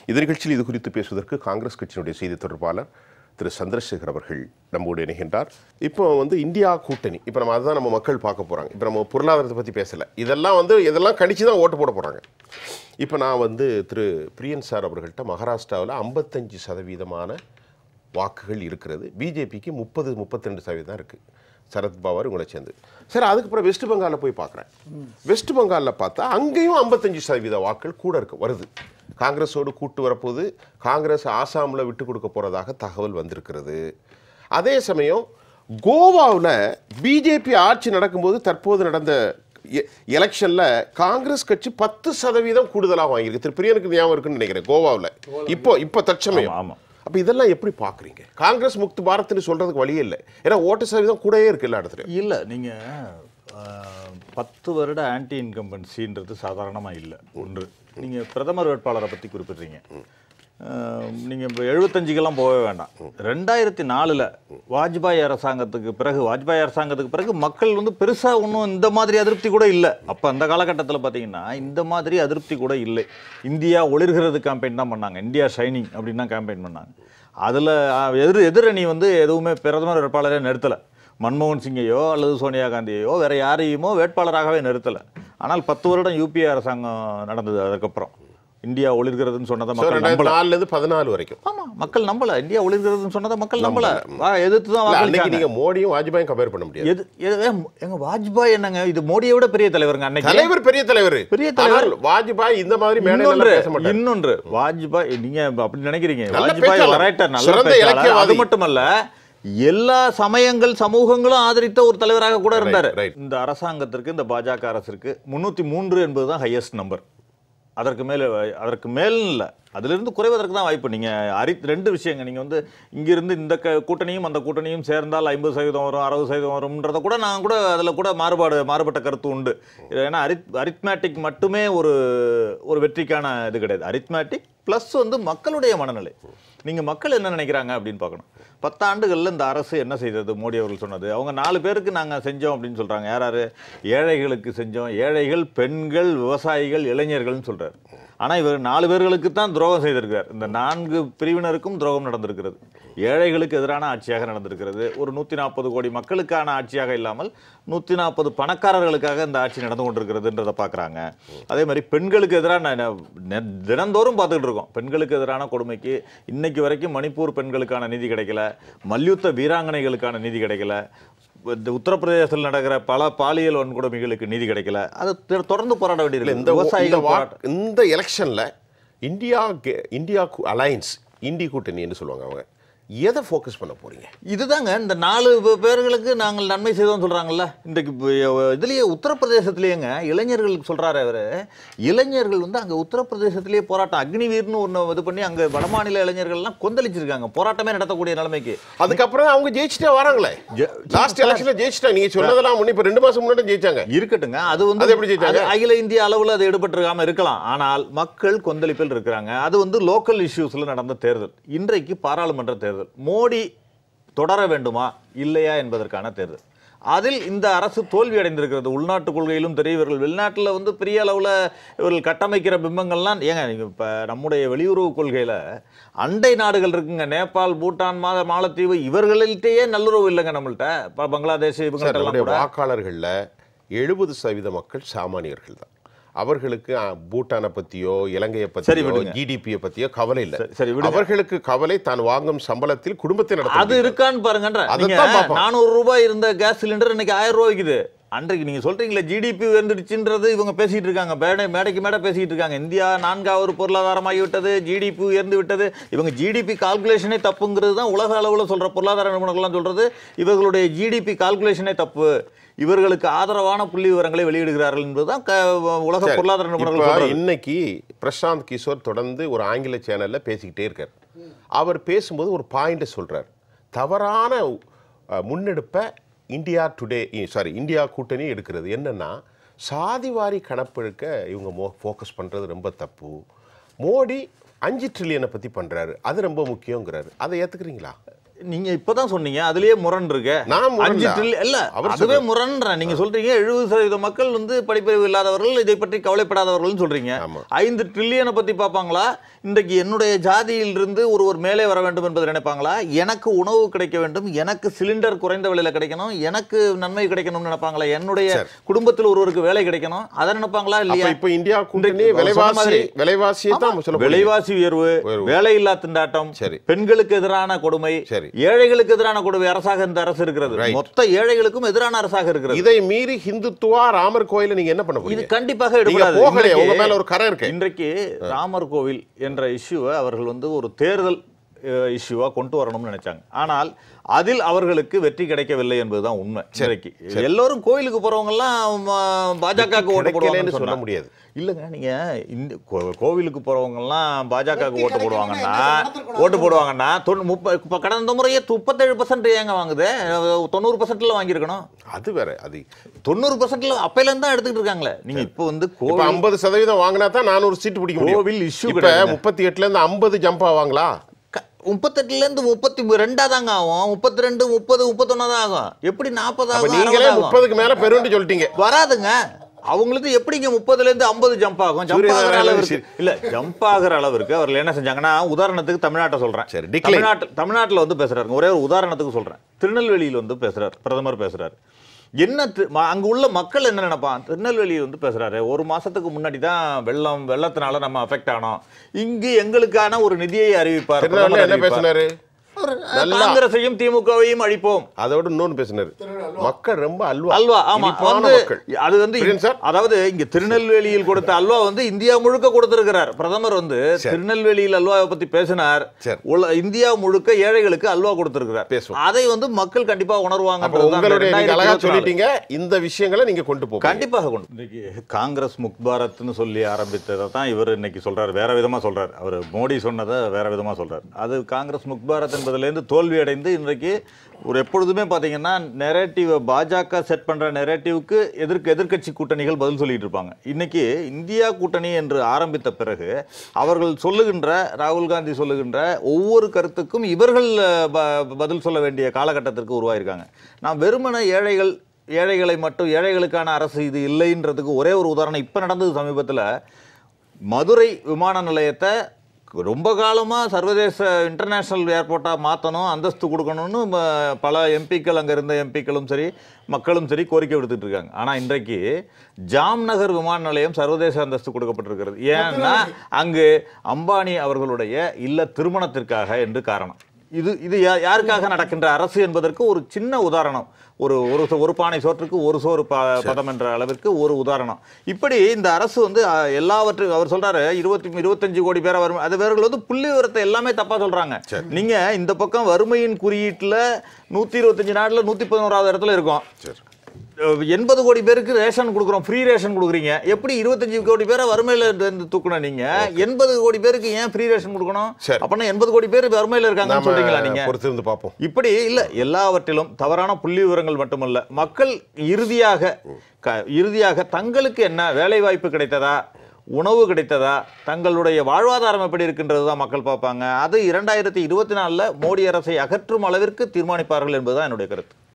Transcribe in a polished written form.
இந்த நிகழ்ச்சியில் இது குறித்து பேசுவதற்கு காங்கிரஸ் கட்சியினுடைய செய்தி தொடர்பாளர் திரு சந்திரசேகர் அவர்கள் நம்மோடு இணைகின்றார். இப்போ இந்தியா கூட்டணி, இப்போ நம்ம அதுதான் நம்ம மக்கள் பார்க்க போகிறாங்க. இப்போ நம்ம பொருளாதாரத்தை பற்றி பேசலை, இதெல்லாம் கணிச்சு தான் ஓட்டு போட போகிறாங்க. இப்போ நான் திரு பிரியன் சார் அவர்கள்ட்ட மகாராஷ்டிராவில் 55% வாக்குகள் இருக்கிறது, பிஜேபிக்கு 30-32% தான் இருக்குது, சரத்பவார் உங்களை சேர்ந்து. சரி, அதுக்கப்புறம் வெஸ்ட் பெங்காலில் போய் பார்க்குறேன். வெஸ்ட் பெங்காலில் பார்த்தா அங்கேயும் 55% வாக்குகள் கூட வருது. காங்கிரஸோடு கூட்டு வரப்போது, காங்கிரஸ் ஆசாமில் விட்டு கொடுக்க போகிறதாக தகவல் வந்திருக்கிறது. அதே சமயம் கோவாவில் பிஜேபி ஆட்சி நடக்கும்போது தற்போது நடந்த எலெக்ஷனில் காங்கிரஸ் கட்சி 10% கூடுதலாக வாங்கியிருக்கு. திரு பிரியனுக்கு ஞாபகம் இருக்குன்னு நினைக்கிறேன். கோவாவில் இப்போ தற்சமயம். அப்போ இதெல்லாம் எப்படி பார்க்குறீங்க? காங்கிரஸ் முக்து பாரத்னு சொல்கிறதுக்கு வழியே இல்லை, ஏன்னா ஓட்டு சதவீதம் கூடவே இருக்குது எல்லா இடத்துலையும். இல்லை, நீங்கள் 10 வருட ஆன்டி இன்கம்பன்சின்றது சாதாரணமாக இல்லை. ஒன்று, நீங்கள் பிரதமர் வேட்பாளரை பற்றி குறிப்பிட்றீங்க. நீங்கள் இப்போ 75கெல்லாம் போகவே வேண்டாம். 2004 வாஜ்பாய் அரசாங்கத்துக்கு பிறகு மக்கள் பெருசாக ஒன்றும் இந்த மாதிரி அதிருப்தி கூட இல்லை. அப்போ அந்த காலகட்டத்தில் பார்த்தீங்கன்னா இந்த மாதிரி அதிருப்தி கூட இல்லை. இந்தியா ஒளிர்கிறது கேம்பெயின் தான் பண்ணாங்க, இந்தியா ஷைனிங் அப்படின்னு தான் கேம்பெயின் பண்ணாங்க. அதில் எதிரணி எதுவுமே பிரதமர் வேட்பாளரே நிறுத்தலை. மன்மோகன் சிங்கையோ அல்லது சோனியா காந்தியையோ வேறு யாரையுமோ வேட்பாளராகவே நிறுத்தலை. ஆனால் 10 வருடம் யூபிஏ அரசாங்கம் நடந்தது. அதுக்கப்புறம் இந்தியா ஒளிர்கிறதுன்னு சொன்னதை மக்கள் நம்பல. 14 வரைக்கும் ஆமாம், மக்கள் நம்பல. இந்தியா ஒளிர்கிறதுன்னு சொன்னதை மக்கள் நம்பல. எதிர்த்து தான் வாக்களிச்சாங்க. நீங்க மோடியும் வாஜ்பாயும் கம்பேர் பண்ண முடியாது. எங்க வாஜ்பாய் என்னங்க, இது மோடியை விட பெரிய தலைவருங்க. அன்னைக்கு பெரிய தலைவர் வாஜ்பாய். இந்த மாதிரி இன்னொன்று வாஜ்பாய், நீங்க அப்படி நினைக்கிறீங்க. வாஜ்பாய் ரைட்டர், நல்ல பேச்சாளர். அது மட்டுமல்ல, எல்லா சமயங்கள் சமூகங்களும் ஆதரித்த ஒரு தலைவராக கூட இருந்தார். இந்த அரசாங்கத்திற்கு, இந்த பாஜக அரசிற்கு 303 என்பதுதான் ஹையஸ்ட் நம்பர். அதற்கு மேல் இல்லை, அதிலிருந்து குறைவதற்கு தான் வாய்ப்பு. நீங்கள் 2 விஷயங்க. நீங்கள் இங்கிருந்து இந்த கூட்டணியும் அந்த கூட்டணியும் சேர்ந்தால் 50% வரும், 60% வரும்ன்றதை கூட நான் கூட அதில் கூட மாறுபட்ட கருத்து உண்டு. ஏன்னா அரித்மேட்டிக் மட்டுமே ஒரு வெற்றிக்கான இது கிடையாது. அரித்மேட்டிக் ப்ளஸ் மக்களுடைய மனநிலை. நீங்கள் மக்கள் என்ன நினைக்கிறாங்க அப்படின்னு பார்க்கணும். 10 ஆண்டுகளில் இந்த அரசு என்ன செய்தது? மோடி அவர்கள் சொன்னது, அவங்க 4 பேருக்கு நாங்கள் செஞ்சோம் அப்படின்னு சொல்கிறாங்க. யார்? ஏழைகளுக்கு செஞ்சோம். ஏழைகள், பெண்கள், விவசாயிகள், இளைஞர்கள்னு சொல்கிறார். ஆனால் இவர் 4 பேர்களுக்கு தான் துரோகம் செய்திருக்கிறார். இந்த 4 பிரிவினருக்கும் துரோகம் நடந்திருக்கிறது. ஏழைகளுக்கு எதிரான ஆட்சியாக நடந்திருக்கிறது. ஒரு 140 கோடி மக்களுக்கான ஆட்சியாக இல்லாமல் 140 பணக்காரர்களுக்காக இந்த ஆட்சி நடந்து கொண்டிருக்கிறதுன்றதை பார்க்குறாங்க. அதே மாதிரி பெண்களுக்கு எதிரான தினந்தோறும் பார்த்துக்கிட்டு இருக்கோம். பெண்களுக்கு எதிரான கொடுமைக்கு இன்னைக்கு வரைக்கும் மணிப்பூர் பெண்களுக்கான நீதி கிடைக்கல, மல்யுத்த வீராங்கனைகளுக்கான நீதி கிடைக்கல, உத்தரப்பிரதேசத்தில் நடக்கிற பல பாலியல் வன்கொடுமைகளுக்கு நீதி கிடைக்கல. அது தொடர்ந்து போராட வேண்டியிருக்கு. இந்த எலெக்ஷன்ல இந்தியா அலையன்ஸ், இந்தி கூட்டணி என்று சொல்லுவாங்க, அவங்க எதை ஃபோக்கஸ் பண்ண போறீங்க? இதுதாங்க, இந்த 4 பேர்களுக்கு நாங்கள் நன்மை செய்தோம் சொல்றாங்கல்ல. இன்றைக்கு இதுலயே உத்தரப்பிரதேசத்திலேயேங்க இளைஞர்களுக்கு சொல்றாரு அவரு. இளைஞர்கள் அங்க உத்தரப்பிரதேசத்திலேயே போராட்டம், அக்னிவீர்னு ஒன்று இது பண்ணி அங்க வடமாநில இளைஞர்கள்லாம் கொந்தளிச்சிருக்காங்க, போராட்டமே நடத்தக்கூடிய நிலைமைக்கு. அதுக்கப்புறம் அவங்க ஜெயிச்சுட்டே வராங்களே. லாஸ்ட் எலெக்ஷன்ல ஜெயிச்சிட்டாங்க. நீங்க சொன்னதெல்லாம் இப்ப 2 மாசம் முன்னாடி ஜெயிச்சாங்க. இருக்கட்டுங்க, அது எப்படி ஜெயிச்சாங்க? அகில இந்திய அளவில் அது ஈடுபட்டிருக்காம இருக்கலாம், ஆனால் மக்கள் கொந்தளிப்பில் இருக்கிறாங்க. அது லோக்கல் இஷ்யூஸ்ல நடந்த தேர்தல். இன்றைக்கு பாராளுமன்ற தேர்தல். மோடி தொடர வேண்டுமா இல்லையா என்பதற்கான தேர்தல். அதில் இந்த அரசு தோல்வி அடைந்திருக்கிறது. உள்நாட்டு கொள்கையிலும் தெரியும். வெளிநாட்டில் பெரிய அளவில் இவர்கள் கட்டமைக்கிற பிம்பங்கள்லாம் ஏங்க, இப்போ நம்முடைய வெளியுறவு கொள்கையில் அண்டை நாடுகள் இருக்குங்க, நேபாள், பூட்டான், மாலத்தீவு, இவர்கள்கிட்டயே நல்லுறவு இல்லைங்க நம்மள்கிட்ட. இப்போ பங்களாதேஷ், இவங்க வாக்காளர்களில் 70% மக்கள் சாமானியர்கள் தான். அவர்களுக்கு பூட்டானை பற்றியோ இலங்கையை பற்றியோ ஜிடிபியை பற்றியோ கவலை இல்லை. அவர்களுக்கு கவலை தான் வாங்கும் சம்பளத்தில் குடும்பத்தை நடத்த. அது இருக்கான்னு பாருங்க. 400 ரூபாய் இருந்த கேஸ் சிலிண்டர் இன்னைக்கு 1000 ரூபாய்க்குது. அன்றைக்கு நீங்க சொல்றீங்களே ஜிடிபி உயர்ந்துடுச்சுன்றது இவங்க பேசிட்டு இருக்காங்க, மேடைக்கு மேடை பேசிட்டு இருக்காங்க. இந்தியா 4வது பொருளாதாரமாகி விட்டது, ஜிடிபி உயர்ந்து விட்டது. இவங்க ஜிடிபி கால்குலேஷனே தப்புங்கிறது தான் உலக அளவில் சொல்ற பொருளாதார நிபுணர்கள்லாம் சொல்றது. இவர்களுடைய ஜிடிபி கால்குலேஷனே தப்பு, இவர்களுக்கு ஆதரவான புள்ளி விவரங்களை வெளியிடுகிறார்கள் என்பதுதான் உலக பொருளாதார நிபுணர்கள். இன்னைக்கு பிரசாந்த் கிஷோர் தொடர்ந்து ஒரு ஆங்கில சேனல்ல பேசிக்கிட்டே இருக்கார். அவர் பேசும்போது ஒரு பாயிண்ட் சொல்றார். தவறான முன்னெடுப்பை இந்தியா கூட்டணி எடுக்கிறது. என்னன்னா, சாதிவாரி கணப்பெடுக்க இவங்க ஃபோக்கஸ் பண்றது ரொம்ப தப்பு. மோடி 5 ட்ரில்லியனை பத்தி பண்றாரு, அது ரொம்ப முக்கியங்கிறாரு. அதை ஏத்துக்கிறீங்களா? நீங்க இப்பதான் சொன்னீங்க அதுலயே முரண் இருக்கு. நான் முரண் 5 ட்ரில்லியன் இல்ல, அதுவே முரண்றேன். நீங்க சொல்றீங்க 70% மக்கள் வந்து படிப்பறிவு இல்லாதவர்கள், இதை பற்றி கவலைப்படாதவர்கள் சொல்றீங்க. 5 ட்ரில்லியனை பத்தி பார்ப்பாங்களா? இன்றைக்கு என்னுடைய ஜாதியிலிருந்து ஒருவர் மேலே வர வேண்டும் என்பதை நினைப்பாங்களா? எனக்கு உணவு கிடைக்க வேண்டும், எனக்கு சிலிண்டர் குறைந்த விலையில கிடைக்கணும், எனக்கு நன்மை கிடைக்கணும்னு நினைப்பாங்களா? என்னுடைய குடும்பத்தில் ஒருவருக்கு வேலை கிடைக்கணும், அதை நினைப்பாங்களா இல்லையா? இப்ப இந்தியா கூட்டணி விலைவாசி உயர்வு, வேலையில்லா திண்டாட்டம், பெண்களுக்கு எதிரான கொடுமை, ஏழைகளுக்கு எதிரான கொடுமை அரசாக இந்த அரசு இருக்கிறது. மொத்த ஏழைகளுக்கும் எதிரான அரசாக இருக்கிறது. இதை மீறி ஹிந்துத்துவா ராமர் கோயில நீங்க என்ன பண்ண போறீங்க? இது கண்டிப்பாக எடுபடாது. உங்க மேல ஒரு கரை இருக்கு. இன்றைக்கு ராமர் கோவில் என்ற இஷ்யூவை அவர்கள் வந்து ஒரு தேர்தல் இஷ்யூவா கொண்டு வரணும்னு நினைச்சாங்க. ஆனால் அதில் அவர்களுக்கு வெற்றி கிடைக்கவில்லை என்பதுதான் உண்மை. இன்றைக்கு எல்லாரும் கோயிலுக்கு போறவங்க எல்லாம் பாஜகவுக்கு ஓட்டு போடுவாங்கன்னு சொல்ல முடியாது. இல்லைங்க, நீங்க கோவிலுக்கு போறவங்க எல்லாம் பாஜகவுக்கு ஓட்டு போடுவாங்கன்னா கடந்த முறையே 37% ஏங்க வாங்குது? 90% வாங்கியிருக்கணும். அது வேற. அது 90% அப்பையில இருந்து தான் எடுத்துக்கிட்டு இருக்காங்களே. நீங்க இப்போ வந்து 50% வாங்கினா தான் 400 சீட்டு பிடிக்க முடியும். கோவில் இஷ்யூ 38ல இருந்து 50 ஜம்ப் ஆவாங்களா? 38ல இருந்து 32 தாங்க ஆகும். 32, 30, 31 தான் ஆகும். எப்படி 40 ஆகும்? நீங்களே 30க்கு மேல பெருண்டு சொல்லிட்டீங்க. வராதுங்க. அவங்களுக்கு எப்படிங்க 30ல இருந்து 50 ஜம்ப் ஆகும்? ஜம்ப் ஆகிற அளவுக்கு இல்ல, ஜம்ப் ஆகிற அளவுக்கு அவர்கள் என்ன செஞ்சாங்கன்னா, உதாரணத்துக்கு தமிழ்நாட்டை சொல்றேன். தமிழ்நாட்டில் வந்து பேசுறாரு. ஒரே ஒரு உதாரணத்துக்கு சொல்றேன். திருநெல்வேலியில் வந்து பேசுறாரு, பிரதமர் பேசுறாரு. என்ன அங்க உள்ள மக்கள் என்ன நினைப்பான்? திருநெல்வேலியில் வந்து பேசுறாரு, ஒரு மாசத்துக்கு முன்னாடி தான் வெள்ளத்தினால நம்ம அஃபெக்ட் ஆனோம், இங்கு எங்களுக்கான ஒரு நிதியை அறிவிப்பார். என்ன பேசினாரு? காங்கிரஸையும் திமுகவையும் அழிப்போம். அதோட இன்னொன்னு பேசினாரு, மக்கள் ரொம்ப அல்வா. ஆமா, அது வந்து அதாவது இங்க திருநெல்வேலியில் கொடுத்த அல்வா வந்து இந்தியா முழுக்க கொடுத்திருக்கிறார். பிரதமர் வந்து திருநெல்வேலியில் அல்வாவை பத்தி பேசினார். இந்தியா முழுக்க ஏழைகளுக்கு அல்வா கொடுத்திருக்கிறார். அதை வந்து மக்கள் கண்டிப்பா உணர்வாங்க. சொல்லிட்டீங்க, இந்த விஷயங்களை நீங்க கொண்டு போக கண்டிப்பாக கொண்டு. இன்னைக்கு காங்கிரஸ் முக் பாரத்னு சொல்லி ஆரம்பித்ததை தான் இவர் இன்னைக்கு சொல்றாரு, வேற விதமா சொல்றாரு. அவர் மோடி சொன்னதை வேற விதமா சொல்றாரு. அது காங்கிரஸ் முக் பாரத் என்பதிலிருந்து தோல்வி அடைந்து இன்றைக்கு ஒரு எப்பொழுதுமே பார்த்தீங்கன்னா நெரேட்டிவ் பாஜக செட் பண்ற நெரேட்டிவ்க்கு எதிர்க்கட்சி கூட்டணிகள் பதில் சொல்லிட்டு இருப்பாங்க. இன்னைக்கு இந்தியா கூட்டணி என்று ஆரம்பித்த பிறகு அவர்கள் சொல்லுகின்ற, ராகுல் காந்தி சொல்லுகின்ற ஒவ்வொரு கருத்துக்கும் இவர்கள் பதில் சொல்ல வேண்டிய காலகட்டத்திற்கு உருவாயிருக்காங்க. நான் வெறுமன ஏழைகளை மட்டும், ஏழைகளுக்கான அரசு இது இல்லைன்றதுக்கு ஒரே ஒரு உதாரணம் இப்போ நடந்தது சமீபத்தில். மதுரை விமான நிலையத்தை ரொம்ப காலமாக சர்வதேச இன்டர்நேஷ்னல் ஏர்போர்ட்டாக மாற்றணும், அந்தஸ்து கொடுக்கணும்னு பல எம்பிக்கள், அங்கே இருந்த எம்பிக்களும் சரி மக்களும் சரி கோரிக்கை விடுத்துட்டு இருக்காங்க. ஆனால் இன்றைக்கு ஜாம்நகர் விமான நிலையம் சர்வதேச அந்தஸ்து கொடுக்கப்பட்டிருக்கிறது. ஏன்னா அங்கு அம்பானி அவர்களுடைய இல்ல திருமணத்திற்காக என்று காரணம். இது யாருக்காக நடக்கின்ற அரசு என்பதற்கு ஒரு சின்ன உதாரணம். ஒரு பானை சோற்றுக்கு ஒரு சோறு பதம் என்ற அளவிற்கு ஒரு உதாரணம். இப்படி இந்த அரசு வந்து எல்லாவற்றையும் அவர் சொல்றாரு 25 கோடி பேரை வரும். அது வேறுகள் வந்து புள்ளி விவரத்தை எல்லாமே தப்பா சொல்றாங்க. நீங்க இந்த பக்கம் வறுமையின் குறியீட்டுல 125 நாடுல 111வது இடத்துல இருக்கும். 80 கோடி பேருக்கு ரேஷன் கொடுக்குறோம், ஃப்ரீ ரேஷன் கொடுக்குறீங்க. எப்படி 25 கோடி பேரை வறுமையில தூக்கணும்? நீங்க 80 கோடி பேருக்கு ஏன் ஃப்ரீ ரேஷன் கொடுக்கணும்? அப்படின்னா 80 கோடி பேர் வறுமையில இருக்காங்கன்னு சொல்றீங்களா நீங்க? பொறுத்திருந்து பார்ப்போம். இப்படி இல்ல, எல்லாவற்றிலும் தவறான புள்ளி விவரங்கள் மட்டுமல்ல, மக்கள் இறுதியாக தங்களுக்கு என்ன வேலை வாய்ப்பு கிடைத்ததா, உணவு கிடைத்ததா, தங்களுடைய வாழ்வாதாரம் எப்படி இருக்கின்றது தான் மக்கள் பார்ப்பாங்க. அது 2024 மோடி அரசை அகற்றும் அளவிற்கு தீர்மானிப்பார்கள் என்பதுதான் என்னுடைய கருத்து.